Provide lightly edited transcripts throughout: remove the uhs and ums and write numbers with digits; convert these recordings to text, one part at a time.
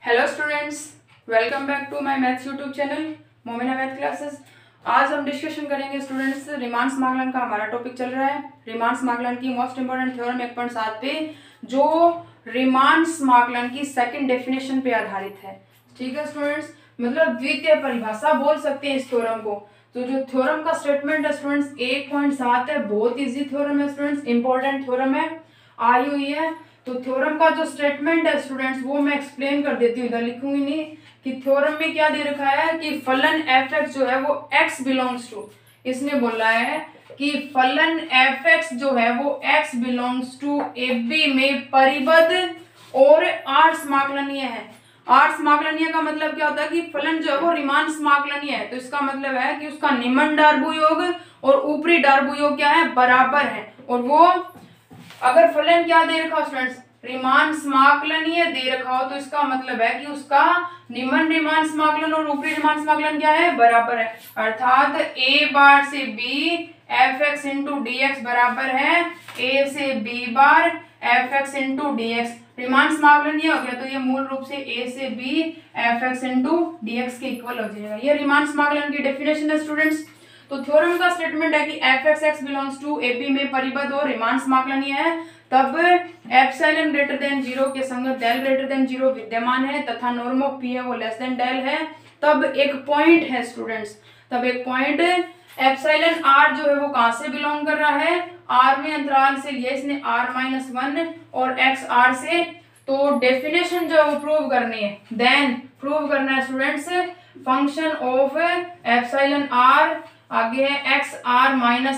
Hello students, welcome back to my maths YouTube channel Momina math classes. आज हम discussion करेंगे students, रिमांस मागलन का हमारा टॉपिक चल रहा है। रिमांस मागलन की मोस्ट इंपोर्टेंट थ्योरम 1.7 पे, जो रिमांस मागलन की सेकंड डेफिनेशन पे आधारित है। ठीक है स्टूडेंट्स, मतलब द्वितीय परिभाषा बोल सकते हैं इस थ्योरम को। तो जो थ्योरम का स्टेटमेंट है स्टूडेंट्स 1.7 है, बहुत इजी थ्योरम है स्टूडेंट्स, इंपॉर्टेंट थ्योरम है, आई हुई है। तो थ्योरम का जो स्टेटमेंट है स्टूडेंट्स वो मैं एक्सप्लेन कर देती हूँ, इधर लिखूंगी नहीं। कि थ्योरम में क्या दे रखा है कि फलन एफ एक्स जो है वो एक्स बिलोंग्स टू, इसने बोला है कि फलन एफ एक्स जो है वो x belongs to a b में परिबद्ध और आर समाकलनीय है। आर समाकलनीय का मतलब क्या होता है कि फलन जो है वो रिमान समाकलनीय है। तो इसका मतलब है कि उसका निम्न डार्बु योग और ऊपरी डार्बु योग क्या है, बराबर है। और वो अगर फलन क्या दे रखा हो स्टूडेंट्स, रिमान समाकलनीय दे रखा हो, तो इसका मतलब है कि उसका निम्न रिमान समाकलन और ऊपरी रिमान समाकलन क्या है, बराबर है। अर्थात ए बार से b f x into d x बराबर है ए से b bar f x into d x. Riemann समाकलन ये हो गया, तो ये मूल रूप से ए से b f x into d x के इक्वल हो जाएगा। ये रिमान समाकलन की डेफिनेशन है स्टूडेंट्स। तो थ्योरम का स्टेटमेंट है कि f x x belongs to a b में परिबद्ध और रिमान समाकलनीय है, तब एप्सिलॉन ग्रेटर देन 0 के संगत डेल ग्रेटर देन 0 विद्यमान है तथा नॉर्म ऑफ पी है वो लेस देन डेल है। तब एक पॉइंट है स्टूडेंट्स, तब एक पॉइंट एप्सिलॉन आर जो है वो कहां से बिलोंग कर रहा है, आर में अंतराल से लिया इसने r-1 और x r से। तो डेफिनेशन जो है वो प्रूव करनी है, देन प्रूव करना है students function of epsilon r, आगे है x r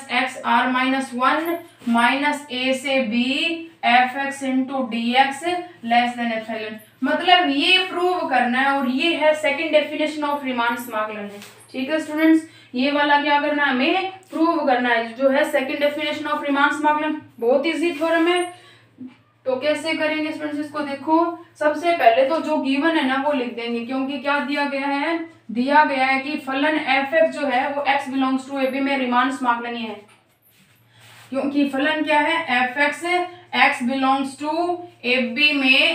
minus 1 minus a से b f x into d x less than epsilon. मतलब ये प्रूव करना है, और ये है सेकंड डेफिनेशन ऑफ रिमान समाकलन है। ठीक है स्टूडेंट्स, ये वाला क्या करना है, हमें प्रूव करना है, जो है सेकंड डेफिनेशन ऑफ रिमान समाकलन। बहुत इजी थ्योरम है। तो कैसे करेंगे स्टूडेंट्स, इसको देखो। सबसे पहले तो जो गिवन है ना वो लिख देंगे, क्योंकि क्या दिया गया है, दिया गया है कि फलन एफ एक्स जो है वो x belongs to a b में रिमान समाकलनीय है। क्योंकि फलन क्या है, f x x belongs to a b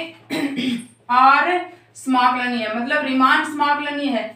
में आर समाकलनीय है, मतलब रिमान समाकलनीय है।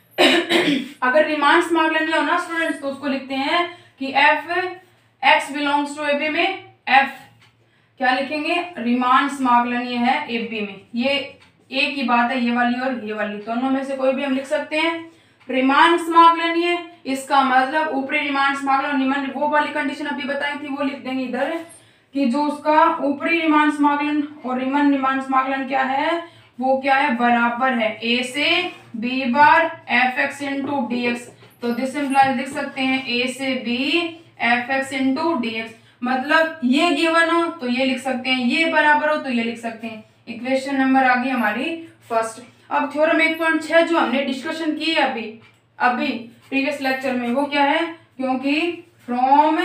अगर रिमान समाकलनीय हो ना स्टूडेंट्स, तो उसको लिखते हैं कि f x belongs to a b में एफ क्या लिखेंगे, रिमान समाकलनीय है ए बी में। ये एक ही बात है, ये वाली और ये वाली, दोनों में से कोई भी हम लिख सकते हैं। रिमान समाकलनीय, इसका मतलब ऊपरी रिमान समाकलन निम्न, वो वाली कंडीशन अभी बताई थी वो लिख देंगे इधर, कि जो उसका ऊपरी रिमान समाकलन और निम्न रिमान समाकलन क्या है, वो क्या है, बराबर है ए से b bar f x into d x. तो दिस इंप्लाइज लिख सकते हैं ए से b f x into d x. मतलब ये गिवन हो तो ये लिख सकते हैं, ये बराबर हो तो ये लिख सकते हैं। इक्वेशन नंबर आ गई हमारी फर्स्ट। अब थ्योरम 1.6 जो हमने डिस्कशन की है अभी प्रीवियस लेक्चर में, वो क्या है, क्योंकि फ्रॉम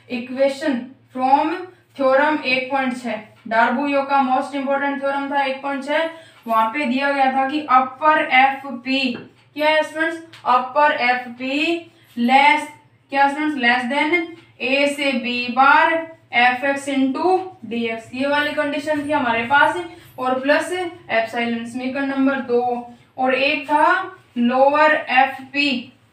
थ्योरम 1.6 डार्बू योग का मोस्ट इंपोर्टेंट थ्योरम था 1.6। वहां पे दिया गया था कि अपर एफ पी क्या है students, upper f p less क्या स्टूडेंट्स, लेस देन ए से b bar f x into d x. ये वाली कंडीशन थी हमारे पास, और प्लस एप्सिलॉन। समीकरण नंबर 2। और एक था लोअर एफ पी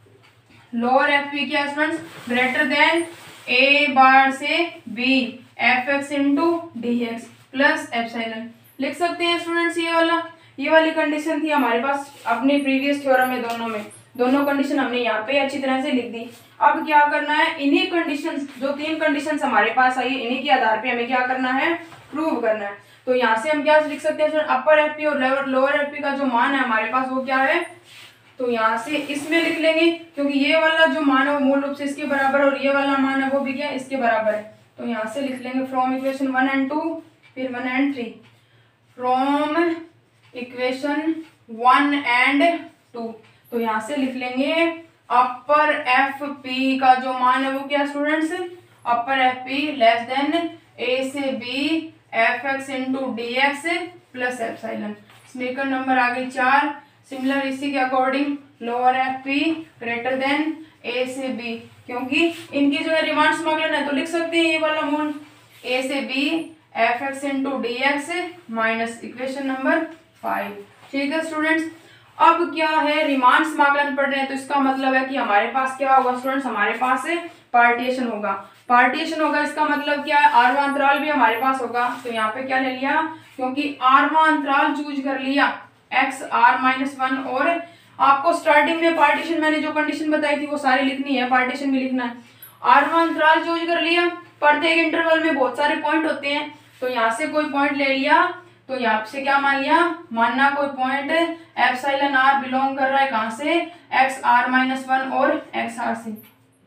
क्या students, greater than a bar से b f x into d x plus epsilon. लिख सकते हैं स्टूडेंट्स, ये वाली कंडीशन थी हमारे पास अपने प्रीवियस थ्योरम में, दोनों कंडीशन हमने यहाँ पे अच्छी तरह से लिख दी। अब क्या करना है, इन्हीं कंडीशंस, जो 3 कंडीशंस हमारे पास आई है, इन्हीं के आधार पे हमें क्या करना है, प्रूव करना है। तो यहाँ से हम क्या लिख सकते हैं, अपर एफपी और लोअर एफपी का जो मान है हमारे पास वो क्या है, तो यहाँ से इसमें लिख लेंगे, क्योंकि ये वाला जो मान है वो मूल रूप से इसके बराबर, और ये वाला मान है वो भी क्या इसके बराबर है। तो यहाँ से लिख लेंगे फ्रॉम इक्वेशन 1 and 2, फिर 1 and 3, फ्रॉम इक्वेशन 1 and 2। तो यहाँ से लिख लेंगे अपर एफ पी का जो मान है वो क्या students, upper f p less than a से b f x into d x plus epsilon. समीकरण नंबर आ गई 4। सिमिलर इसी के according lower f p greater than a से बी, क्योंकि इनकी जो है रिमान समाकलन है तो लिख सकते हैं ये वाला मूल ए से b f x into d x minus equation number 5। ठीक है स्टूडेंट्स, अब क्या है, रीमान समाकलन पढ़ रहे हैं तो इसका मतलब है कि हमारे पास क्या होगा स्टूडेंट्स, हमारे पास पार्टीशन होगा। पार्टीशन होगा इसका मतलब क्या है, आरवा अंतराल भी हमारे पास होगा। तो यहाँ पे क्या ले लिया, क्योंकि आरवा अंतराल चूज कर लिया एक्स आर माइनस वन, और आपको स्टार्टिंग में पार्टीशन मैंने जो कंडीशन बताई थी वो सारी लिखनी है, पार्टीशन भी लिखना है। आरवा अंतराल चूज कर लिया, प्रत्येक इंटरवल में बहुत सारे पॉइंट होते हैं, तो यहाँ से कोई पॉइंट ले लिया, तो यहाँ से क्या मान लिया, मानना कोई पॉइंट एप्सिलॉन आर बिलोंग कर रहा है कहाँ से, एक्स आर माइनस वन और एक्स आर से।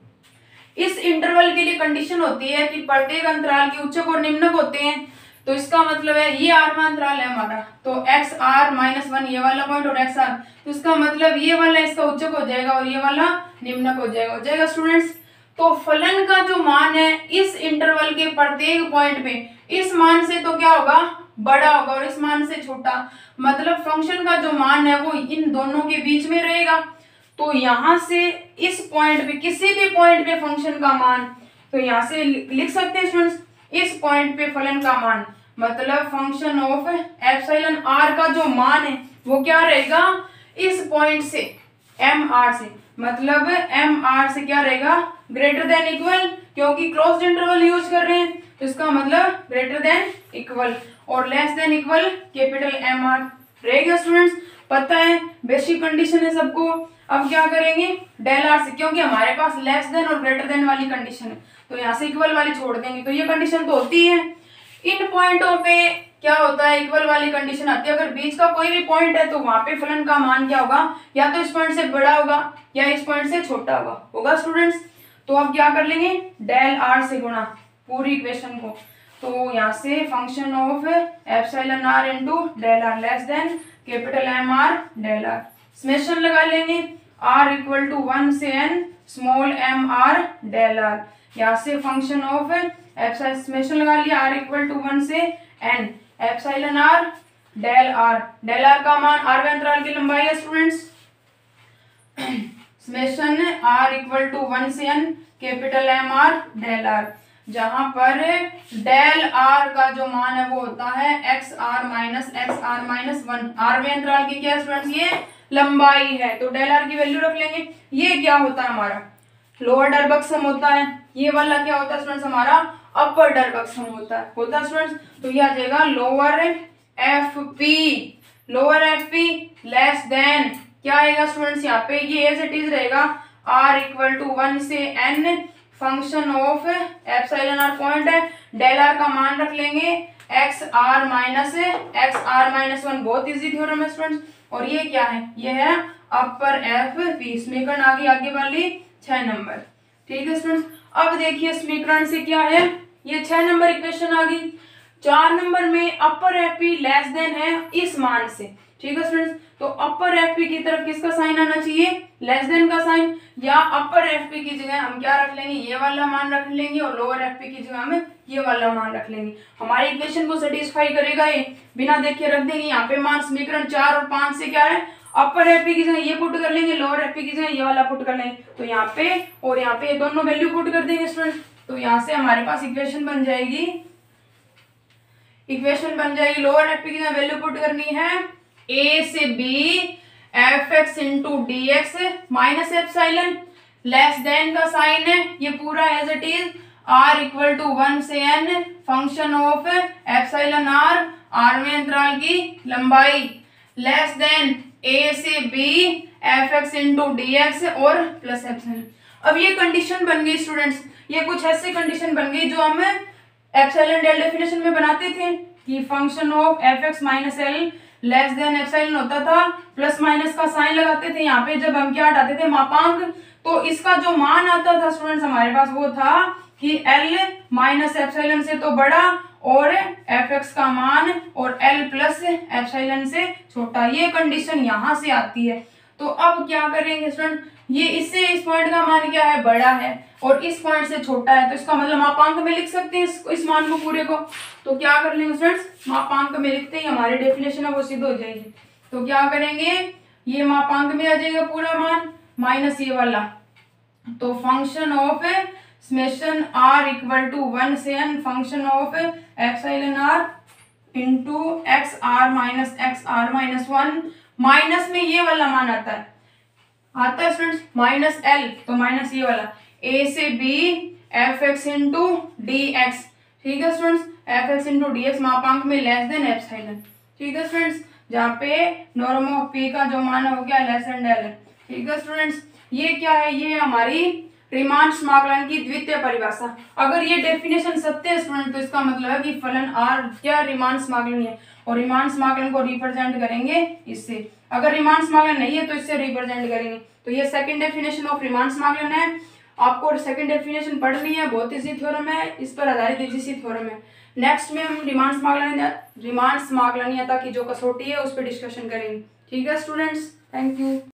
इस इंटरवल के लिए कंडीशन होती है कि प्रत्येक अंतराल के उच्चक और निम्नक होते हैं, तो इसका मतलब है ये आरवा अंतराल है हमारा, तो एक्स आर माइनस वन ये वाला पॉइंट और एक्स आर, तो इसका मतलब ये वाला इसका उच्चक हो जाएगा और ये वाला निम्नक हो जाएगा स्टूडेंट्स। तो फलन का जो मान है इस इंटरवल के प्रत्येक पॉइंट पे, इस मान से तो क्या होगा, बड़ा होगा, और इस मान से छोटा, मतलब फंक्शन का जो मान है वो इन दोनों के बीच में रहेगा। तो यहां से इस पॉइंट पे, किसी भी पॉइंट पे फंक्शन का मान, तो यहां से लिख सकते हैं स्टूडेंट्स, इस पॉइंट पे फलन का मान, मतलब फंक्शन ऑफ एप्सिलॉन आर का जो मान है वो क्या रहेगा, इस पॉइंट से एम आर से, मतलब एम आर से क्या रहेगा, ग्रेटर देन इक्वल, क्योंकि क्लोज्ड इंटरवल यूज कर रहे हैं तो इसका मतलब ग्रेटर देन इक्वल, और less than equal capital m r रहेगा स्टूडेंट्स। पता है बेसिक कंडीशन है सबको। अब क्या करेंगे, डेल आर से, क्योंकि हमारे पास लेस देन और ग्रेटर देन वाली कंडीशन है तो यहाँ से इक्वल वाली छोड़ देंगे, तो ये कंडीशन तो होती है। इन पॉइंटों पे क्या होता है, इक्वल वाली कंडीशन आती है, अगर बीच का कोई भी पॉइंट है तो वहां पे फलन का मान क्या होगा, या तो इस पॉइंट से बड़ा होगा या इस पॉइंट से छोटा होगा स्टूडेंट्स। तो अब क्या कर लेंगे, डेल आर से गुणा पूरी इक्वेशन को, तो यहाँ से function of epsilon r into del r less than capital m r del r, summation लगा लेंगे, आर इक्वल टू 1 से n small m r del r, यहाँ से फंक्शन ऑफ एप्सिलॉन, समेशन लगा लिया, आर इक्वल टू 1 से n epsilon r del r का मान आर अंतराल की लंबाई है students, summation r equal to 1 से n capital m r del r, जहां पर डेल आर का जो मान है वो होता है एक्स आर माइनस वन, आरवें अंतराल की क्या स्टूडेंट्स, ये लंबाई है, तो डेल आर की वैल्यू रख लेंगे। ये क्या होता है हमारा, लोअर डरबग सम होता है, ये वाला क्या होता है स्टूडेंट्स, हमारा अपर डरबग सम होता है स्टूडेंट्स। तो ये आ जाएगा lower f p less than क्या आएगा स्टूडेंट्स, यहाँ पे ये एज इट इज रहेगा, आर इक्वल टू 1 से n function of epsilon r point है, डेल आर का मान रख लेंगे एक्स आर माइनस वन, बहुत इजी थ्योरम है स्टूडेंट्स। और ये क्या है, ये है अपर एफ पी, समीकरण आ गई आगे वाली 6 नंबर, ठीक है स्टूडेंट्स। अब देखिए समीकरण से क्या है, ये 6 नंबर इक्वेशन आ गई। 4 नंबर में upper f p less than है इस मान से, ठीक है स्टूडेंट्स। तो अपर एफ पी की तरफ किसका साइन आना चाहिए, लेस देन का साइन, या अपर एफ पी की जगह हम क्या रख लेंगे, ये वाला मान रख लेंगे, और लोअर एफ पी की जगह हम ये वाला मान रख लेंगे। हमारी इक्वेशन को सेटिस्फाई करेगा ये, बिना देखे रख देंगे। यहाँ पे मान समीकरण 4 और 5 से क्या है, अपर एफ पी की जगह ये पुट कर लेंगे, लोअर एफ पी की जगह ये वाला पुट कर लेंगे, तो यहाँ पे और यहाँ पे ये दोनों वैल्यू पुट कर देंगे स्टूडेंट। तो यहाँ से हमारे पास इक्वेशन बन जाएगी, लोअर एफ पी की जगह वैल्यू पुट करनी है a से b f x into d x minus epsilon, less than का साइन है, ये पूरा as it is, r equal to 1 से n function of epsilon r में अंतराल की लंबाई, लेस देन a से b f x into d x और प्लस एप्सिलॉन। अब ये कंडीशन बन गई स्टूडेंट्स, ये कुछ ऐसी कंडीशन बन गई जो हम एप्सिलॉन डेल डेफिनेशन में बनाते थे कि function of f x minus l less than epsilon होता था, प्लस माइनस का साइन लगाते थे, यहाँ पे जब हम क्या हटाते थे मापांक, तो इसका जो मान आता था स्टूडेंट्स हमारे पास वो था कि एल माइनस एप्सिलॉन से तो बड़ा और एफ एक्स का मान और एल प्लस एप्सिलॉन से छोटा, ये कंडीशन यहाँ से आती है। तो अब क्या करेंगे स्टूडेंट, ये इससे इस पॉइंट का मान क्या है, बड़ा है, और इस पॉइंट से छोटा है, तो इसका मतलब मापांक में लिख सकते हैं इस मान को पूरे को। तो क्या कर लेंगे स्टूडेंट्स, मापांक में लिखते ही हमारी डेफिनेशन है वो सिद्ध हो जाएगी। तो क्या करेंगे, ये मापांक में आ जाएगा पूरा मान माइनस ये वाला, तो function of summation r equal to 1 से n function of epsilon r into x r minus one, minus में ये वाला मान आता है स्टूडेंट्स माइनस एल, तो माइनस ये वाला ए से b f x into d x. ठीक है students, f x into d x मापांक में लेस देन एप्सिलॉन। ठीक है स्टूडेंट्स, जहाँ पे नॉर्म ऑफ पी का जो मान है वो क्या लेस देन डेल है। ठीक है स्टूडेंट्स, ये क्या है, ये हमारी रीमान-मार्गलन की द्वितीय परिभाषा। अगर ये डेफिनेशन सत्य है स्टूडेंट तो इसका मतलब है कि फलन आर क्या रीमान-मार्गलन है, और रीमान-मार्गलन को रिप्रेजेंट करेंगे इससे। अगर रीमान-मार्गलन नहीं है तो इससे रिप्रेजेंट करेंगे। तो ये सेकंड डेफिनेशन ऑफ रीमान-मार्गलन है। आपको सेकंड डेफिनेशन पढ़नी है, बहुत इजी थ्योरम है, इस पर आधारित इजी थ्योरम है। नेक्स्ट में हम रीमान-मार्गलनीयता की जो कसौटी है उस पर डिस्कशन करेंगे। ठीक है स्टूडेंट्स, थैंक यू।